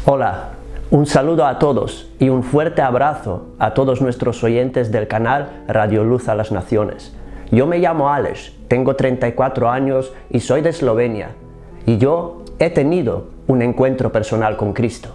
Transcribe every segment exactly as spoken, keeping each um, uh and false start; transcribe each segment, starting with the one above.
Hola, un saludo a todos y un fuerte abrazo a todos nuestros oyentes del canal Radio Luz a las Naciones. Yo me llamo Aleš, tengo treinta y cuatro años y soy de Eslovenia, y yo he tenido un encuentro personal con Cristo.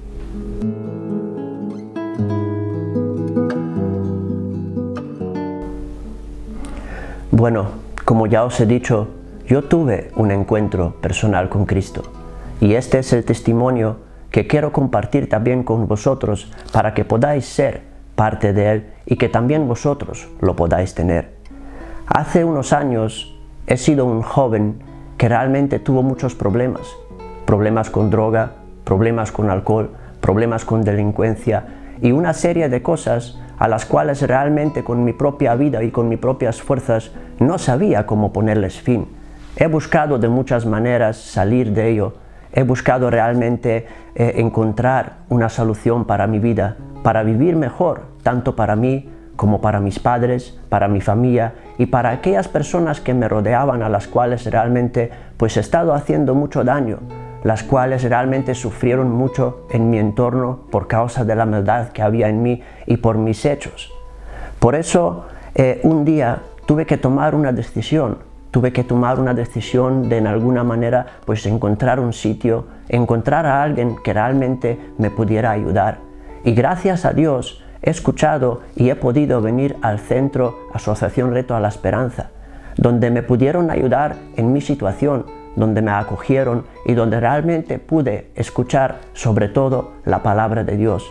Bueno, como ya os he dicho, yo tuve un encuentro personal con Cristo, y este es el testimonio que quiero compartir también con vosotros para que podáis ser parte de él y que también vosotros lo podáis tener. Hace unos años he sido un joven que realmente tuvo muchos problemas, problemas con droga, problemas con alcohol, problemas con delincuencia y una serie de cosas a las cuales realmente con mi propia vida y con mis propias fuerzas no sabía cómo ponerles fin. He buscado de muchas maneras salir de ello. He buscado realmente eh, encontrar una solución para mi vida, para vivir mejor, tanto para mí como para mis padres, para mi familia y para aquellas personas que me rodeaban, a las cuales realmente pues he estado haciendo mucho daño, las cuales realmente sufrieron mucho en mi entorno por causa de la maldad que había en mí y por mis hechos. Por eso eh, un día tuve que tomar una decisión. Tuve que tomar una decisión de en alguna manera pues encontrar un sitio, encontrar a alguien que realmente me pudiera ayudar. Y gracias a Dios he escuchado y he podido venir al centro Asociación Reto a la Esperanza, donde me pudieron ayudar en mi situación, donde me acogieron y donde realmente pude escuchar sobre todo la palabra de Dios.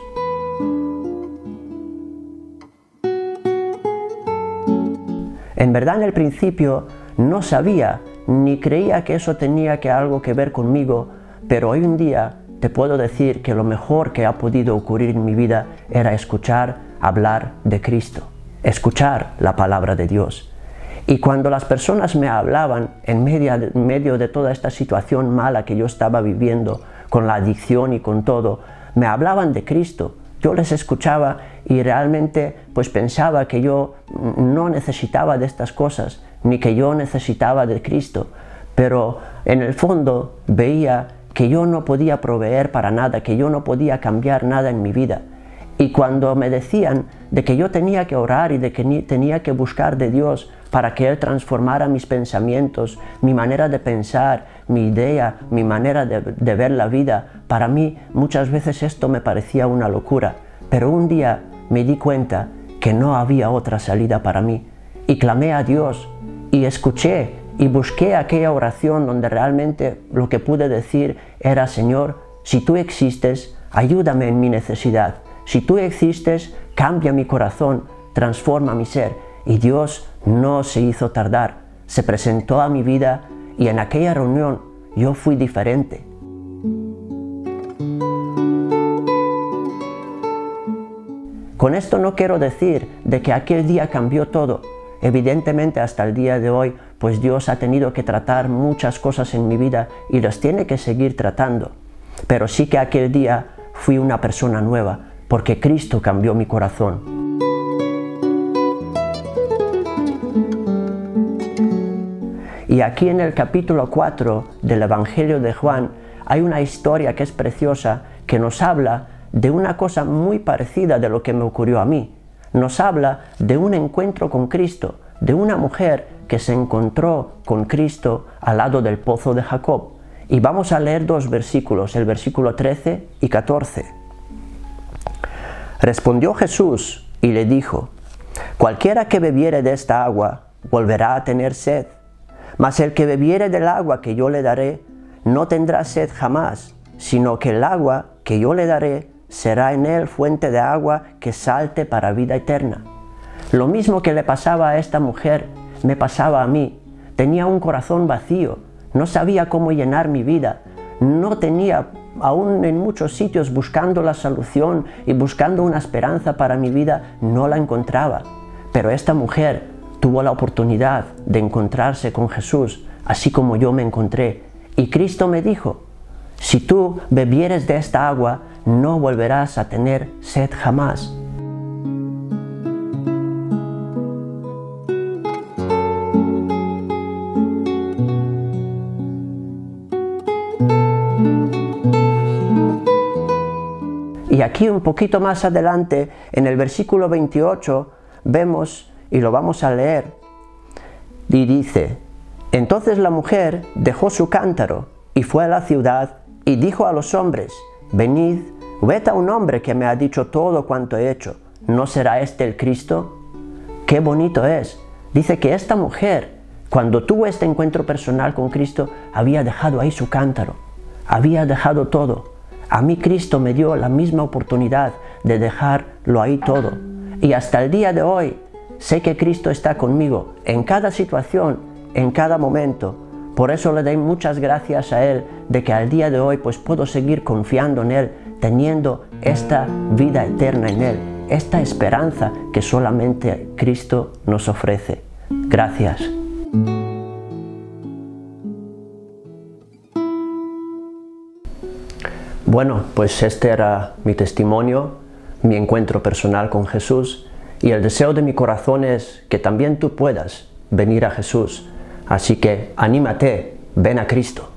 En verdad, en el principio no sabía ni creía que eso tenía que algo que ver conmigo, pero hoy en día te puedo decir que lo mejor que ha podido ocurrir en mi vida era escuchar hablar de Cristo, escuchar la palabra de Dios. Y cuando las personas me hablaban en medio de, en medio de toda esta situación mala que yo estaba viviendo, con la adicción y con todo, me hablaban de Cristo. Yo les escuchaba y realmente pues pensaba que yo no necesitaba de estas cosas, ni que yo necesitaba de Cristo, pero en el fondo veía que yo no podía proveer para nada, que yo no podía cambiar nada en mi vida. Y cuando me decían de que yo tenía que orar y de que tenía que buscar de Dios para que Él transformara mis pensamientos, mi manera de pensar, mi idea, mi manera de, de ver la vida, para mí muchas veces esto me parecía una locura. Pero un día me di cuenta que no había otra salida para mí y clamé a Dios y escuché y busqué aquella oración donde realmente lo que pude decir era: Señor, si tú existes, ayúdame en mi necesidad. Si tú existes, cambia mi corazón, transforma mi ser. Y Dios no se hizo tardar, se presentó a mi vida y en aquella reunión yo fui diferente. Con esto no quiero decir de que aquel día cambió todo. Evidentemente hasta el día de hoy pues Dios ha tenido que tratar muchas cosas en mi vida y las tiene que seguir tratando. Pero sí que aquel día fui una persona nueva porque Cristo cambió mi corazón. Y aquí en el capítulo cuatro del Evangelio de Juan hay una historia que es preciosa, que nos habla de una cosa muy parecida de lo que me ocurrió a mí. Nos habla de un encuentro con Cristo, de una mujer que se encontró con Cristo al lado del pozo de Jacob. Y vamos a leer dos versículos, el versículo trece y catorce. Respondió Jesús y le dijo: cualquiera que bebiere de esta agua volverá a tener sed. Mas el que bebiere del agua que yo le daré, no tendrá sed jamás, sino que el agua que yo le daré será en él fuente de agua que salte para vida eterna. Lo mismo que le pasaba a esta mujer, me pasaba a mí. Tenía un corazón vacío, no sabía cómo llenar mi vida, no tenía, aún en muchos sitios buscando la solución y buscando una esperanza para mi vida, no la encontraba. Pero esta mujer tuvo la oportunidad de encontrarse con Jesús, así como yo me encontré. Y Cristo me dijo: si tú bebieres de esta agua, no volverás a tener sed jamás. Y aquí un poquito más adelante, en el versículo veintiocho, vemos, y lo vamos a leer, y dice: entonces la mujer dejó su cántaro y fue a la ciudad y dijo a los hombres: venid, ved a un hombre que me ha dicho todo cuanto he hecho. ¿No será este el Cristo? ¡Qué bonito es! Dice que esta mujer, cuando tuvo este encuentro personal con Cristo, había dejado ahí su cántaro, había dejado todo. A mí Cristo me dio la misma oportunidad de dejarlo ahí todo. Y hasta el día de hoy, sé que Cristo está conmigo en cada situación, en cada momento. Por eso le doy muchas gracias a Él de que al día de hoy pues puedo seguir confiando en Él, teniendo esta vida eterna en Él, esta esperanza que solamente Cristo nos ofrece. Gracias. Bueno, pues este era mi testimonio, mi encuentro personal con Jesús, y el deseo de mi corazón es que también tú puedas venir a Jesús. Así que anímate, ven a Cristo.